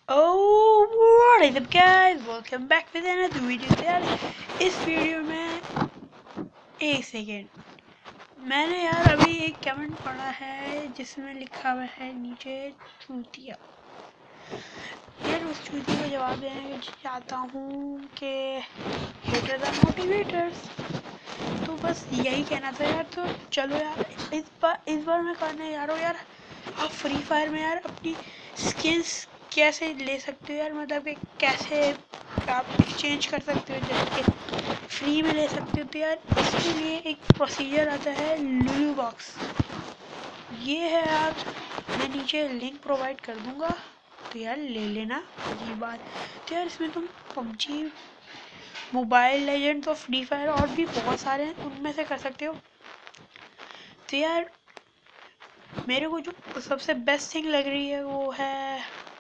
Oh, what is up guys? Welcome back with another video यार। इस video में एक सेकेंड मैंने यार अभी एक कमेंट पढ़ा है जिसमें लिखा हुआ है नीचे चूतिया। यार उस चूतिया को जवाब देने के चाहता हूँ कि हेटर्स आर मोटिवेटर्स। तो बस यही कहना था यार। तो चलो यार इस बार मैं करने जा रहा हूँ यार। आप फ्री फायर में यार अपनी स्किन्स कैसे ले सकते हो यार, मतलब कि कैसे आप एक्सचेंज कर सकते हो, जैसे कि फ्री में ले सकते हो। तो यार इसके लिए एक प्रोसीजर आता है लुलु बॉक्स। ये है यार, मैं नीचे लिंक प्रोवाइड कर दूंगा, तो यार ले लेना। ये बात तो यार इसमें तुम पबजी, मोबाइल लेजेंड्स और फ्री फायर और भी बहुत सारे हैं, उनमें से कर सकते हो। तो यार मेरे को जो सबसे बेस्ट थिंग लग रही है वो है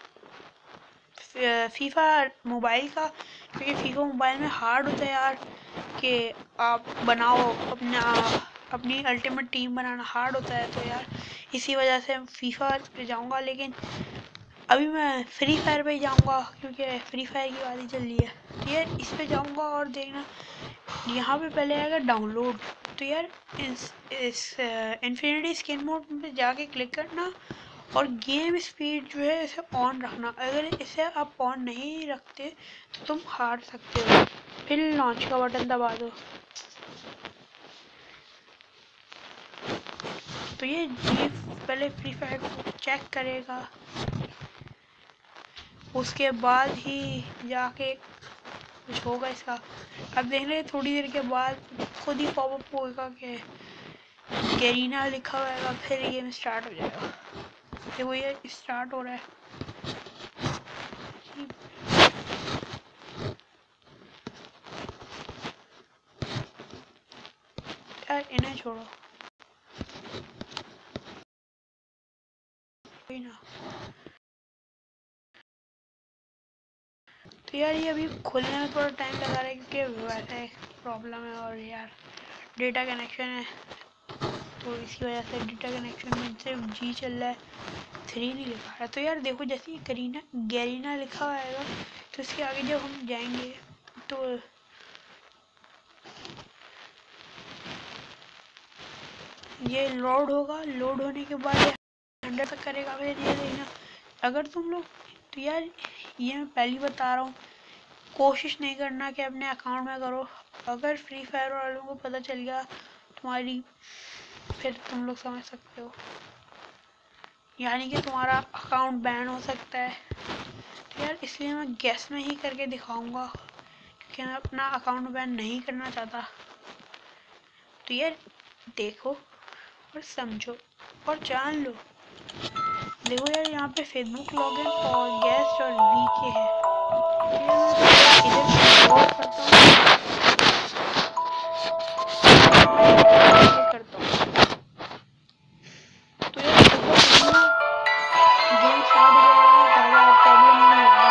फीफा मोबाइल का, क्योंकि फीफा मोबाइल में हार्ड होता है यार कि आप बनाओ अपनी अल्टीमेट टीम बनाना हार्ड होता है। तो यार इसी वजह से फीफा पे जाऊंगा, लेकिन अभी मैं फ्री फायर पे ही जाऊंगा क्योंकि फ्री फायर की बात ही चल रही है। तो यार इस पे जाऊंगा और देखना यहाँ पे पहले आएगा डाउनलोड। तो यार इस इन्फिनिटी स्किन मोड पे जाके क्लिक करना और गेम स्पीड जो है इसे ऑन रखना। अगर इसे आप ऑन नहीं रखते तो तुम हार सकते हो। फिर लॉन्च का बटन दबा दो। तो ये जी पहले फ्री फायर को चेक करेगा, उसके बाद ही जाके कुछ होगा इसका। अब देख रहे थोड़ी देर के बाद खुद ही पॉपअप होगा कि गैरीना लिखा हुआ, फिर गेम स्टार्ट हो जाएगा। देखो ये स्टार्ट हो रहा है। यार इन्हें छोड़ो कोई ना। तो यार ये अभी खुलने में थोड़ा टाइम लगा रहा है क्योंकि वैसे प्रॉब्लम है और यार डेटा कनेक्शन है, तो इसी वजह से डेटा कनेक्शन में सिर्फ जी चल रहा है, 3 नहीं लिखा है। तो यार देखो जैसे ही गैरीना लिखा आएगा तो इसके आगे जब हम जाएंगे तो ये लोड होगा। लोड होने के बाद 100 तक करेगा। फिर ये देखना अगर तुम लोग, तो यार ये मैं पहली बता रहा हूँ, कोशिश नहीं करना कि अपने अकाउंट में करो। अगर फ्री फायर वालों को पता चल गया तुम्हारी, फिर तुम लोग समझ सकते हो, यानी कि तुम्हारा अकाउंट बैन हो सकता है। तो यार इसलिए मैं गैस में ही करके दिखाऊंगा क्योंकि मैं अपना अकाउंट बैन नहीं करना चाहता। तो यार देखो और समझो और जान लो। देखो यार यहाँ पे फेसबुक लॉगिन और गेस्ट और वीके है। तो यार मैं इधर कंट्रोल करता हूँ, करता हूँ। तो यार गेम स्टार्ट हो जाएगा, ज़्यादा प्रॉब्लम नहीं होगी।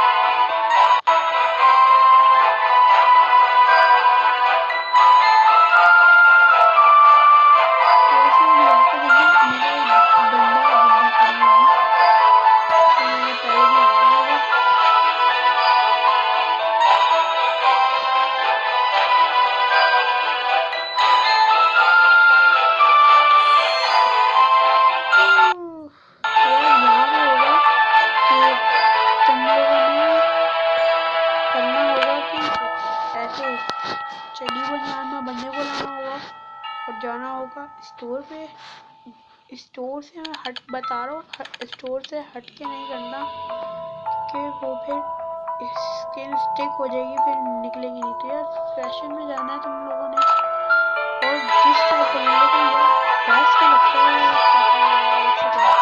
चड्डी बनाना, बंदे को लाना होगा और जाना होगा स्टोर पे। स्टोर से मैं बता रहा हूँ, स्टोर से हट के नहीं करना क्योंकि वो फिर स्किन स्टिक हो जाएगी, फिर निकलेगी नहीं। तो यार फैशन में जाना है तुम लोगों ने, और जिस टाइप का मेरे को यार बेस्ट लगता है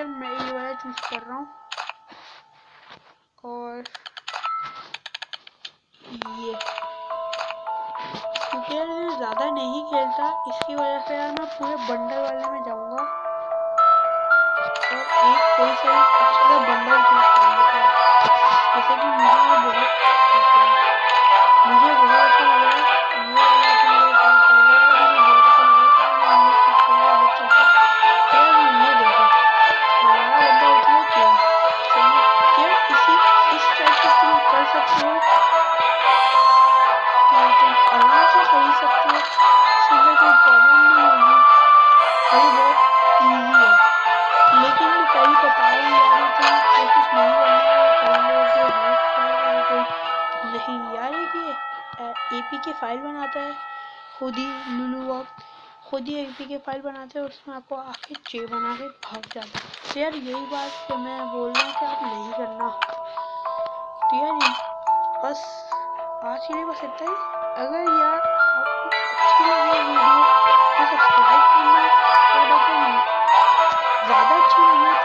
यार मैं ये वाला चूज कर रहा हूँ। और ये क्योंकि यार मैं ज़्यादा नहीं खेलता, इसकी वजह से यार मैं पूरे बंडल वाले में जाऊँगा और एक कोई सा अच्छा सा बंडल चूज कर लेता हूँ। जैसे कि मुझे बहुत अच्छा लग रहा है ये वाला, तो मुझे बहुत अच्छा लग रहा है, मुझे बहुत अच्छा लग रहा है, मैं ये चूज करूँगा जब चलता। तो यार ये देखो हमारा बंदा हो चुका चेंज। सही है, तो यार इस टाइप से तुम कर सकते हो, तो तुम आराम से खरीद सकते हो, इसके अंदर कोई प्रॉब्लम नहीं होगी और ये बहुत इजी है। लेकिन मैं पहले बता रहा हूँ यार, ये तुम कोशिश नहीं करना कि कर लो कि हाँ क्या कोई नहीं यार, ये एपीके फाइल बनाता है खुद ही, लुलुवॉक खुद ही एपीके फाइल बनाते हैं, उसमें आपको आके चे बना के भाग जाता है। तो यार यही बात कि मैं बोल रहा हूँ कि आप नहीं करना। तो यार बस आज के लिए बस इतना ही। अगर यार आपको अच्छी लगी वीडियो तो सब्सक्राइब करना, और अगर ज़्यादा अच्छी लगी